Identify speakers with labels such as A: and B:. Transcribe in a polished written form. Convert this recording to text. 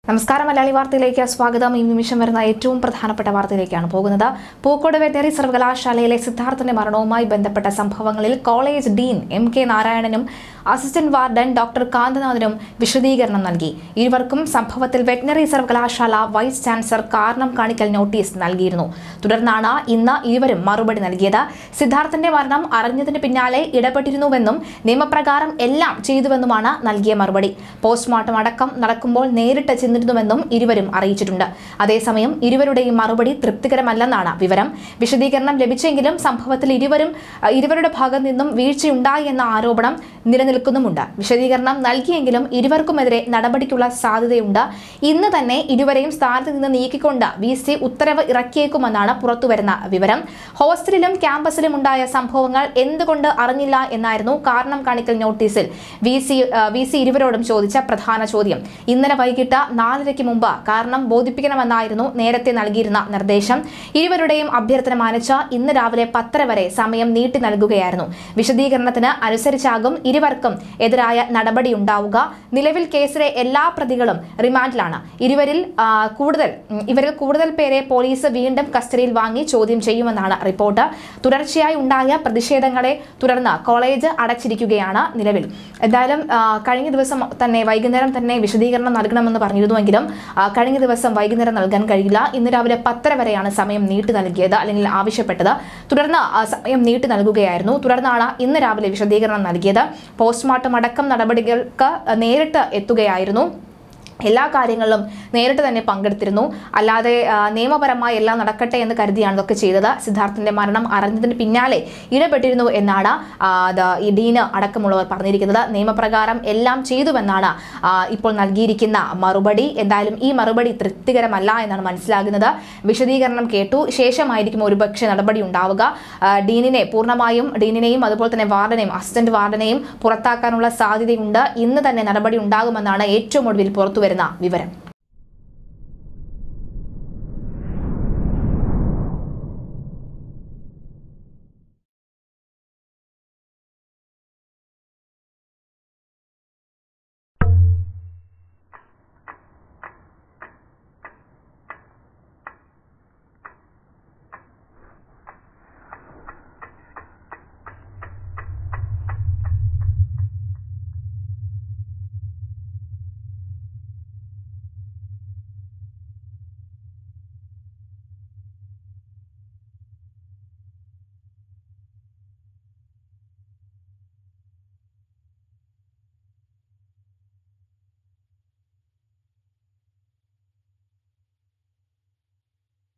A: നമസ്കാരം മലയാളി വാർത്തയിലേക്ക് സ്വാഗതം. ഈ നിമിഷം വരുന്ന ഏറ്റവും പ്രധാനപ്പെട്ട വാർത്തയിലേക്കാണ് പോകുന്നത്. പൂക്കോട് വെറ്ററിനറി സർവകലാശാലയിലെ സിദ്ധാർത്ഥന്റെ മരണവുമായി ബന്ധപ്പെട്ട സംഭവങ്ങളിൽ കോളേജ് ഡീൻ MK നാരായണനും അസിസ്റ്റന്റ് വാർഡൻ ഡോക്ടർ കാന്തനാഥനും വിശദീകരണം നൽകി. ഇരുവർക്കും സംഭവത്തിൽ വെറ്ററിനറി സർവകലാശാല വൈസ് ചാൻസലർ കാരണം കാണിക്കൽ നോട്ടീസ് നൽകിയിരുന്നു. തുടർന്നാണ് ഇന്ന് ഇരുവരും മറുപടി നൽകിയത്. സിദ്ധാർത്ഥന്റെ മരണം അറിഞ്ഞതിന് പിന്നാലെ ഇടപെട്ടിരുന്നുവെന്നും നിയമപ്രകാരം എല്ലാം ചെയ്തുവെന്നുമാണ് നൽകിയ മറുപടി. പോസ്റ്റ്മോർട്ടം അടക്കം നടക്കുമ്പോൾ നേരിട്ട് ചെന്നിരുന്നുവെന്നും ഇരുവരും അറിയിച്ചിട്ടുണ്ട്. അതേസമയം ഇരുവരുടെയും മറുപടി തൃപ്തികരമല്ലെന്നാണ് വിവരം. വിശദീകരണം ലഭിച്ചെങ്കിലും സംഭവത്തിൽ ഇരുവരുടെ ഭാഗത്തു നിന്നും വീഴ്ചയുണ്ടായി എന്ന ആരോപണം നിലനിൽക്കുന്നുമുണ്ട്. വിശദീകരണം നൽകിയെങ്കിലും ഇരുവർക്കുമെതിരെ നടപടിക്കുള്ള സാധ്യതയുണ്ട്. ഇന്ന് തന്നെ ഇരുവരെയും സ്ഥാനത്ത് നിന്ന് നീക്കിക്കൊണ്ട് VC ഉത്തരവ് ഇറക്കിയേക്കുമെന്നാണ് പുറത്തുവരുന്ന വിവരം. ഹോസ്റ്റലിലും ക്യാമ്പസിലും ഉണ്ടായ സംഭവങ്ങൾ എന്തുകൊണ്ട് അറിഞ്ഞില്ല എന്നായിരുന്നു കാരണം കാണിക്കൽ നോട്ടീസിൽ VC ഇരുവരോടും ചോദിച്ച പ്രധാന ചോദ്യം. ഇന്നലെ വൈകിട്ട് 4:30 മുമ്പ് കാരണം ബോധിപ്പിക്കണമെന്നായിരുന്നു നേരത്തെ നൽകിയിരുന്ന നിർദ്ദേശം. ഇരുവരുടെയും അഭ്യർത്ഥന മാനിച്ച് ഇന്ന് രാവിലെ 10:30 വരെ സമയം നീട്ടി നൽകുകയായിരുന്നു. വിശദീകരണത്തിന് അനുസരിച്ചാകും ഇരുവർക്കും എതിരായ നടപടിയുണ്ടാവുക. നിലവിൽ കേസിലെ എല്ലാ പ്രതികളും റിമാൻഡിലാണ്. ഇവരിൽ കൂടുതൽ പേരെ പോലീസ് വീണ്ടും കസ്റ്റഡിയിൽ വാങ്ങി ചോദ്യം ചെയ്യുമെന്നാണ് റിപ്പോർട്ട്. തുടർച്ചയായി ഉണ്ടായ പ്രതിഷേധങ്ങളെ തുടർന്ന് കോളേജ് അടച്ചിരിക്കുകയാണ് നിലവിൽ. എന്തായാലും കഴിഞ്ഞ ദിവസം തന്നെ വൈകുന്നേരം തന്നെ വിശദീകരണം നൽകണമെന്ന് പറഞ്ഞിരുന്നുവെങ്കിലും കഴിഞ്ഞ ദിവസം വൈകുന്നേരം നൽകാൻ കഴിയില്ല. ഇന്ന് രാവിലെ 10:30 വരെയാണ് സമയം നീട്ടി നൽകിയത്, അല്ലെങ്കിൽ ആവശ്യപ്പെട്ടത്. തുടർന്ന് സമയം നീട്ടി നൽകുകയായിരുന്നു. തുടർന്നാണ് ഇന്ന് രാവിലെ വിശദീകരണം നൽകിയത്. പോസ്റ്റ്മോർട്ടം അടക്കം നടപടികൾക്ക് നേരിട്ട് എത്തുകയായിരുന്നു. എല്ലാ കാര്യങ്ങളിലും നേരിട്ട് തന്നെ പങ്കെടുത്തിരുന്നു. അല്ലാതെ നിയമപരമായി എല്ലാം നടക്കട്ടെ എന്ന് കരുതിയാണ് ഇതൊക്കെ ചെയ്തത്. സിദ്ധാർത്ഥന്റെ മരണം അറിഞ്ഞതിന് പിന്നാലെ ഇടപെട്ടിരുന്നു എന്നാണ് ഈ ഡീന് അടക്കമുള്ളവർ പറഞ്ഞിരിക്കുന്നത്. നിയമപ്രകാരം എല്ലാം ചെയ്തുവെന്നാണ് ഇപ്പോൾ നൽകിയിരിക്കുന്ന മറുപടി. എന്തായാലും ഈ മറുപടി തൃപ്തികരമല്ല എന്നാണ് മനസ്സിലാകുന്നത്. വിശദീകരണം കേട്ടു ശേഷമായിരിക്കും ഒരുപക്ഷെ നടപടി ഉണ്ടാവുക. ഡീനിനെയും അതുപോലെ തന്നെ വാർഡനെയും അസിസ്റ്റന്റ് വാർഡനെയും പുറത്താക്കാനുള്ള സാധ്യതയുണ്ട്. ഇന്ന് തന്നെ നടപടി ഉണ്ടാകുമെന്നാണ് ഏറ്റവും ഒടുവിൽ പുറത്തുവരുന്ന വിവരം.